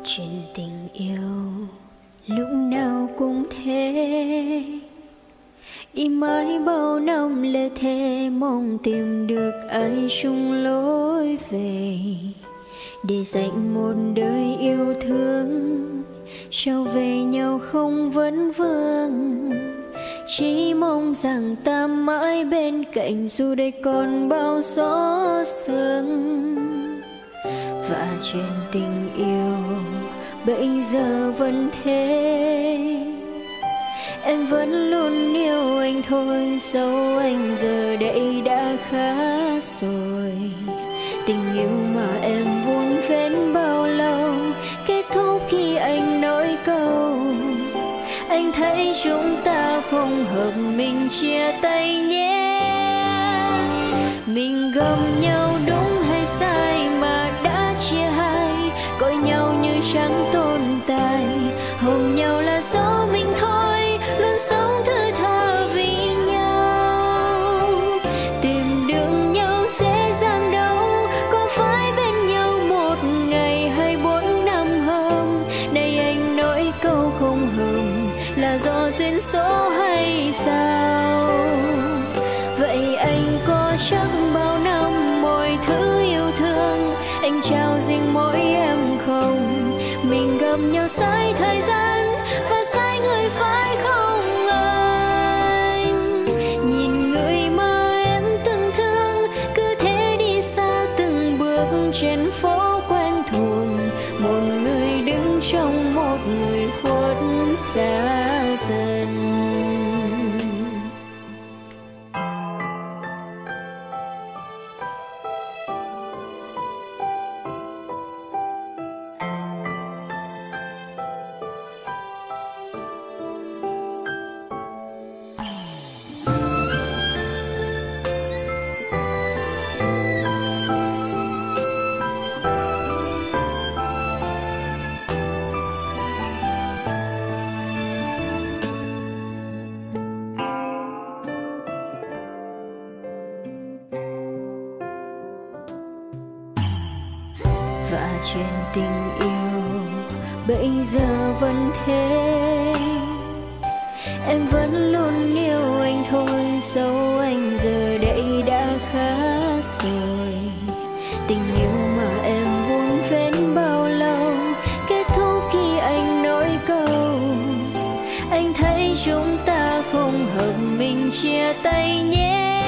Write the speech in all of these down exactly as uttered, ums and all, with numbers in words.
Chuyện tình yêu lúc nào cũng thế, đi mãi bao năm lê thế, mong tìm được ai chung lối về, để dành một đời yêu thương trao về nhau không vấn vương. Chỉ mong rằng ta mãi bên cạnh dù đây còn bao gió sương. Và chuyện tình yêu bây giờ vẫn thế, em vẫn luôn yêu anh thôi, dẫu anh giờ đây đã khác rồi. Tình yêu mà em vun vén bao lâu kết thúc khi anh nói câu anh thấy chúng ta không hợp, mình chia tay nhé. Mình gầm nhau đúng hay sai mà đã chia hai, coi nhau như chẳng tồn tại, hôn nhau là do mình thôi, luôn sống thứ tha vì nhau. Tìm đường nhau dễ dàng đâu, có phải bên nhau một ngày hay bốn năm hôm. Này anh nói câu không hợp là do duyên số hay sao? Vậy anh có chắc bao năm mọi thứ yêu thương anh trao riêng mỗi em không? Mình gặp nhau sai thời gian và sai người phải không anh? Nhìn người mà em từng thương cứ thế đi xa từng bước trên phố quen thuộc, một người đứng trong một người khuất xa dần. Và chuyện tình yêu bây giờ vẫn thế, em vẫn luôn yêu anh thôi, dẫu anh giờ đây đã khác rồi. Tình yêu mà em vun vén bao lâu kết thúc khi anh nói câu anh thấy chúng ta không hợp, mình chia tay nhé.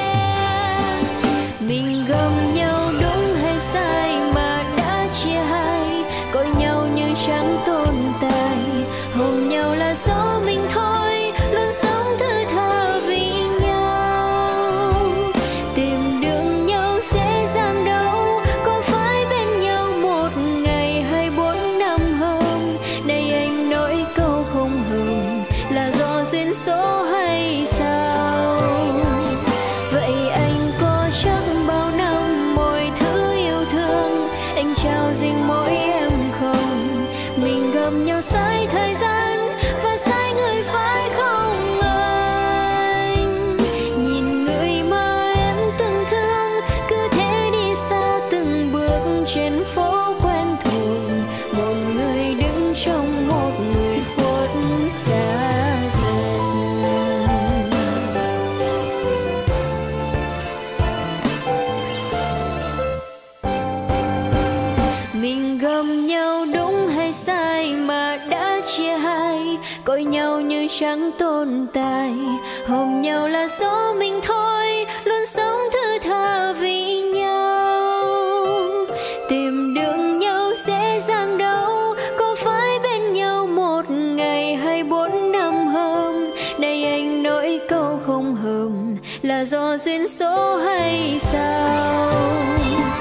Mình gầm nhau đúng hay sai mà đã chia hai, coi nhau như chẳng tồn tại, hôn nhau là do mình thôi, luôn sống thứ tha vì nhau. Tìm đường nhau dễ dàng đâu, có phải bên nhau một ngày hay bốn năm hôm. Này anh nói câu không hợp là do duyên số hay sao? Vậy anh có chắc bao năm mọi thứ yêu thương anh trao riêng mỗi em không? Mình gặp nhau sai thời gian và sai người phải không anh? Nhìn người mà em từng thương cứ thế đi xa từng bước trên phố quen thuộc, một người đứng trong một người khuất xa dần. Mình gầm nhau đúng hay sai mà đã chia hai, coi nhau như chẳng tồn tại, hôn nhau là do mình thôi, luôn sống thứ tha vì nhau. Tìm đường nhau dễ dàng đâu, có phải bên nhau một ngày hay bốn năm hôm. Này anh nói câu không hợp là do duyên số hay sao?